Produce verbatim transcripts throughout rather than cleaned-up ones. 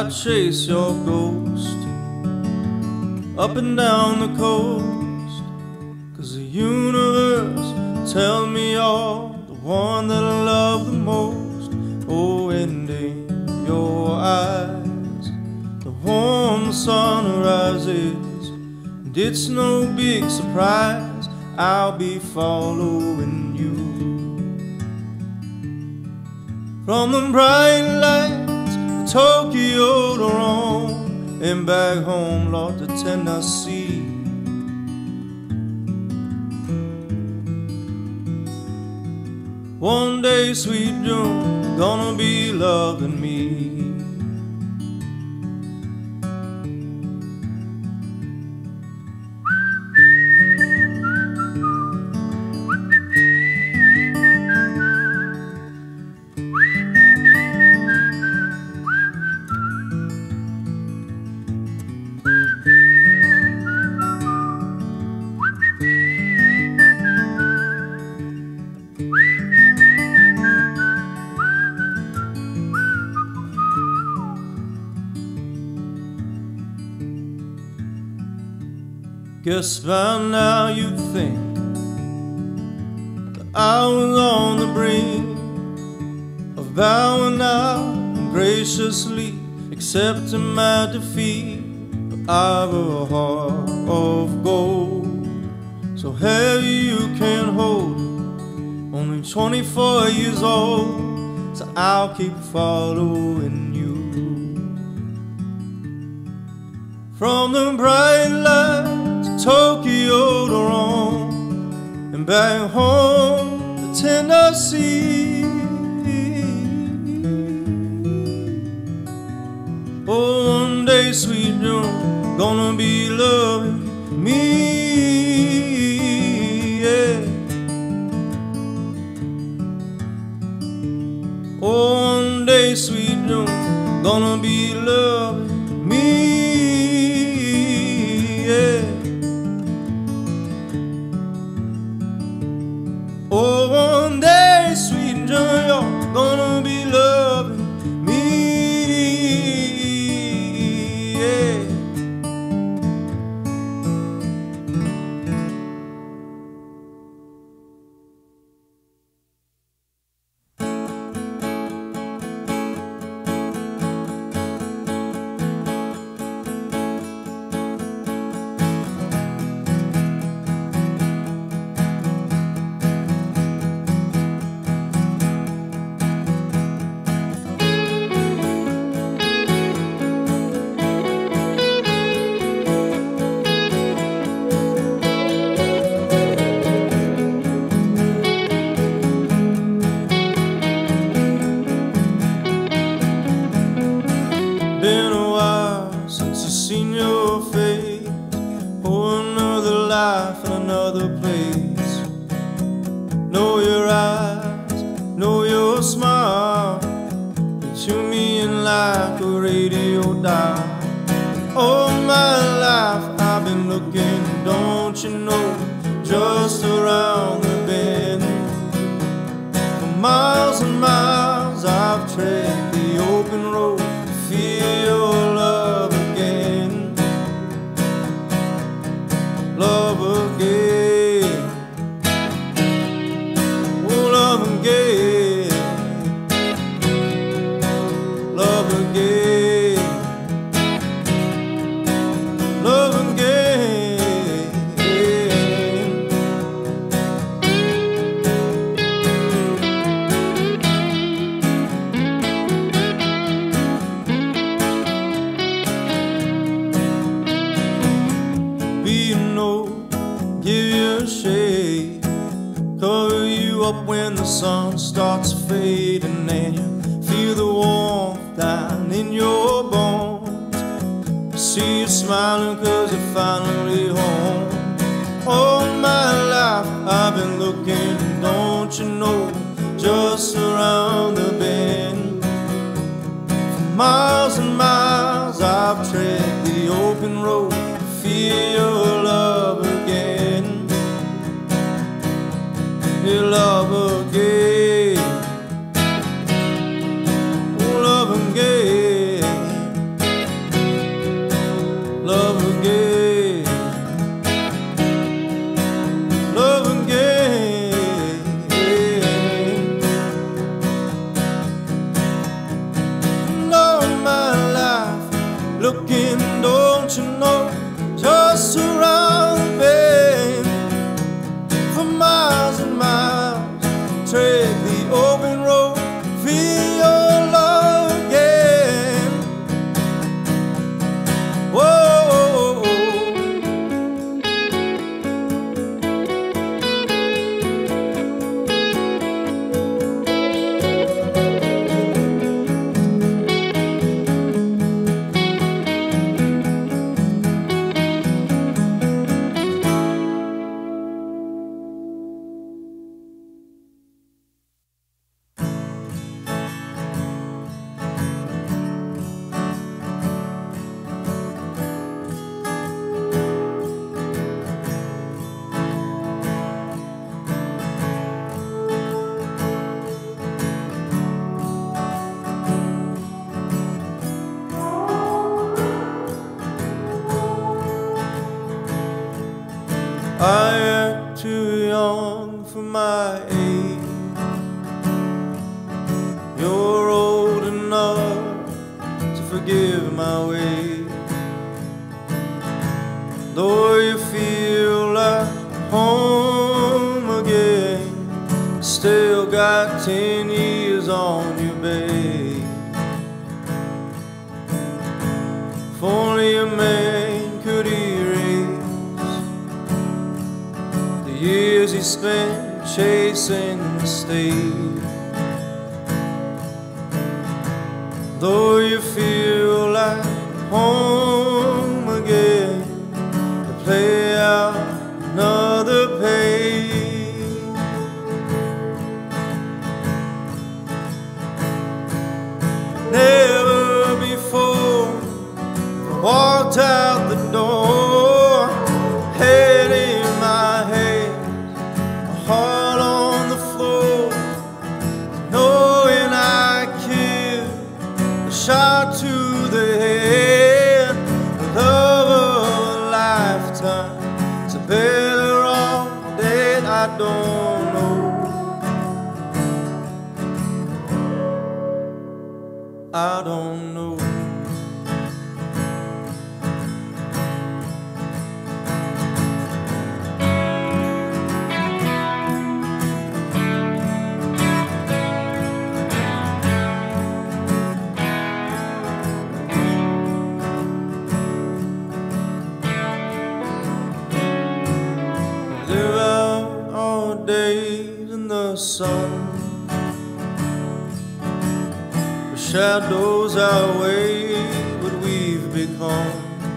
to chase your ghost up and down the coast, 'cause the universe tell me you're the one that I love the most. Oh, and in your eyes the warm sun rises, and it's no big surprise I'll be following you. From the bright lights of Tokyo to Rome, and back home, Lord, to Tennessee. One day, sweet June, gonna be loving me. Guess by now you think that I was on the brink of bowing out and graciously accepting my defeat. But I've a heart of gold, so heavy you can't hold it. Only twenty-four years old, so I'll keep following you. From the bright light Tokyo to Rome, and back home to Tennessee. Oh, one day, sweet June, gonna be loving me, yeah. Oh, one day, sweet June, gonna be loving me, yeah. Oh, one day, sweet June, you're gonna be loving me, yeah. Been a while since I've seen your face. Oh, another life in another place. Know your eyes, know your smile. You tune me in like a radio dial. All my life I've been looking, don't you know, just around the bend. For miles and miles I've tread the open road, feel your love again, love again, oh, love again, love again, love again. Give you a shade, cover you up when the sun starts fading, and you feel the warmth down in your bones. See you smiling 'cause you're finally home. All my life I've been looking, don't you know, just around the bend. For miles and miles I've tread the open road, feel your love again, your love again, oh, love again. looking, don't you know, just around the bend. For miles and miles, tread the open road, feel your love again. Whoa. I am too young for my age. You're old enough to forgive my ways. Though you feel like home again, still got ten years on you, babe. If only a man could erase years he spent chasing the stage. Though you feel like home again, to play out another page. Never before I walked out the door, head in my head, heart on the floor, knowing I killed a shot to the head. The love of a lifetime, it's a better off dead. I don't know, I don't know. Live out our days in the sun, the shadows outweigh what we've become.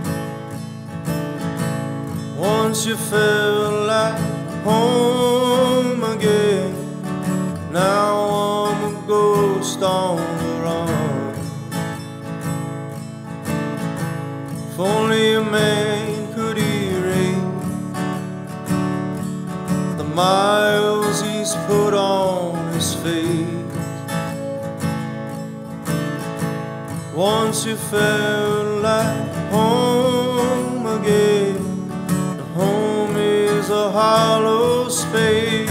Once you felt like home again, now I'm a ghost on the run. If only a man could erase the miles he's put on his face. Once you felt like home again, the home is a hollow space.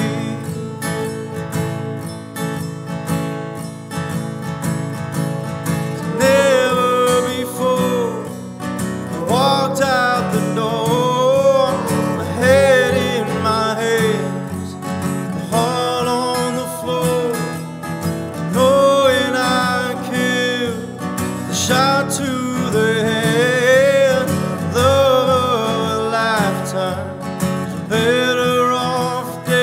Never before I walked out the door, my head in my hands, my heart on the floor, knowing I killed the shot to the head. Love of a lifetime, better off dead.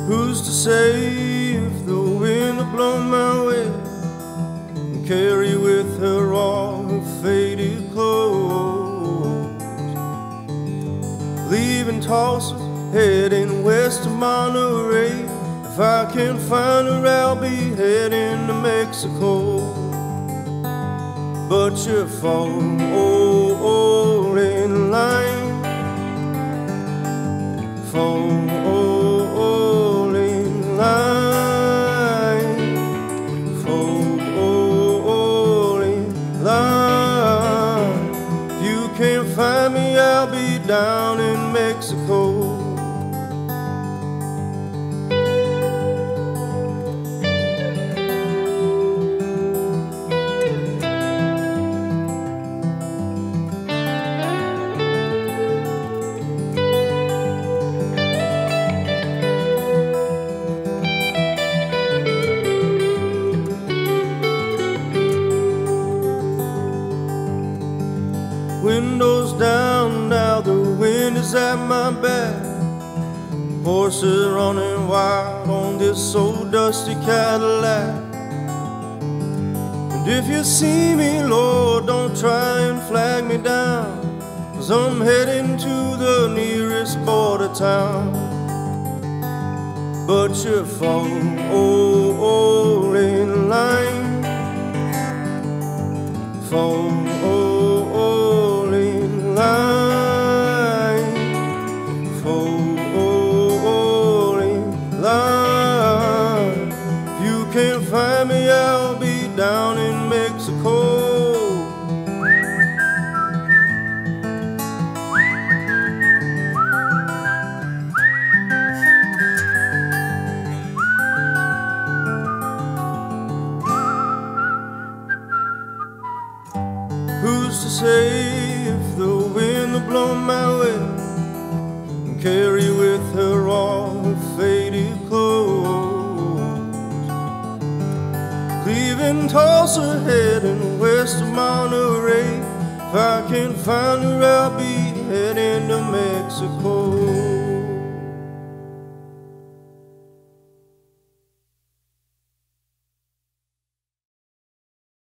Who's to say if the wind will blow my way and carry with her all her faded clothes, leaving Tulsa, heading west to Monterey. If I can't find her, I'll be heading to Mexico. But you're falling, oh, oh, in line, fall, oh, oh, in line, fall, oh, oh, in line. If you can't find me, I'll be down in Mexico. Windows down, now the wind is at my back. Horses running wild on this old dusty Cadillac. And if you see me, Lord, don't try and flag me down, 'cause I'm heading to the nearest border town. But you're falling, oh, oh, in line, fall, oh, oh, in line, fall, oh, oh, in line. If you can't find me, I'll be down in Mexico. Who's to say if the wind will blow my way and carry with her all her faded clothes, leaving Tulsa, heading west of Monterey. If I can't find her, I'll be heading to Mexico.